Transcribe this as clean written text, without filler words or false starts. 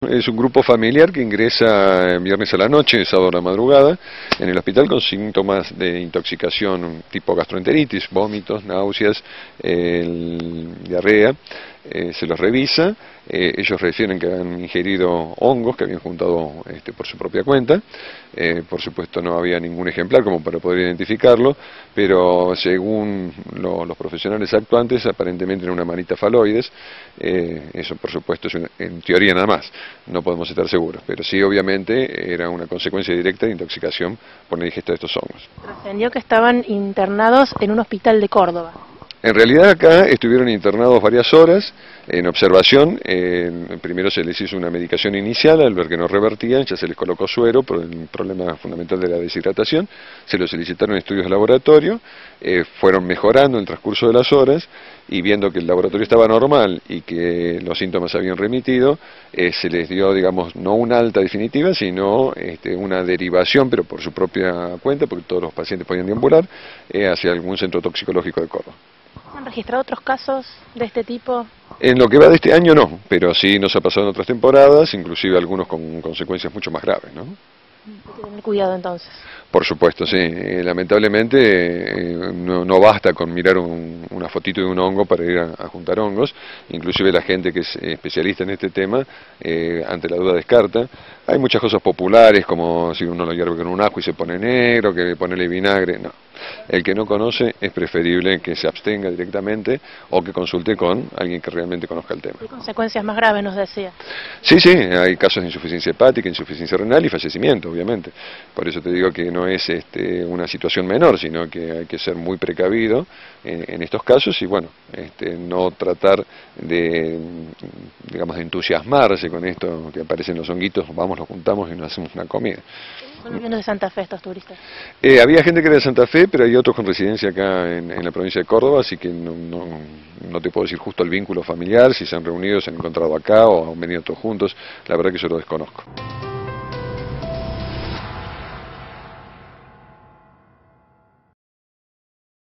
Es un grupo familiar que ingresa viernes a la noche, sábado a la madrugada, en el hospital con síntomas de intoxicación tipo gastroenteritis, vómitos, náuseas, diarrea. Se los revisa, ellos refieren que han ingerido hongos que habían juntado por su propia cuenta. Por supuesto no había ningún ejemplar como para poder identificarlo, pero según los profesionales actuantes aparentemente era una manita faloides. Eso por supuesto es en teoría nada más, no podemos estar seguros, pero sí obviamente era una consecuencia directa de intoxicación por la ingesta de estos hongos. Trascendió que estaban internados en un hospital de Córdoba. En realidad acá estuvieron internados varias horas en observación. Primero se les hizo una medicación inicial, al ver que no revertían, ya se les colocó suero por el problema fundamental de la deshidratación, se los solicitaron estudios de laboratorio, fueron mejorando en el transcurso de las horas y viendo que el laboratorio estaba normal y que los síntomas habían remitido, se les dio, digamos, no una alta definitiva, sino una derivación, pero por su propia cuenta, porque todos los pacientes podían deambular, hacia algún centro toxicológico de Córdoba. ¿Han registrado otros casos de este tipo? En lo que va de este año no, pero sí nos ha pasado en otras temporadas, inclusive algunos con consecuencias mucho más graves, ¿no? Hay que tener cuidado entonces. Por supuesto, sí. Lamentablemente no basta con mirar una fotito de un hongo para ir a juntar hongos. Inclusive la gente que es especialista en este tema, ante la duda descarta. Hay muchas cosas populares, como si uno lo hierve con un ajo y se pone negro, que ponerle vinagre. No. El que no conoce es preferible que se abstenga directamente o que consulte con alguien que realmente conozca el tema. ¿Qué consecuencias más graves nos decía? Sí, sí, hay casos de insuficiencia hepática, insuficiencia renal y fallecimiento, obviamente. Por eso te digo que no es una situación menor, sino que hay que ser muy precavido en estos casos y bueno, no tratar de, digamos, de entusiasmarse con esto que aparecen los honguitos, vamos, los juntamos y nos hacemos una comida. ¿Son viviendo de Santa Fe estos turistas? Había gente que era de Santa Fe, pero hay otros con residencia acá en la provincia de Córdoba, así que no te puedo decir justo el vínculo familiar, si se han reunido, se han encontrado acá o han venido todos juntos, la verdad que yo lo desconozco.